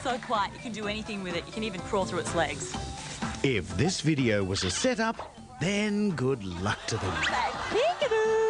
so quiet, you can do anything with it. You can even crawl through its legs. If this video was a setup, then good luck to them. Peekaboo!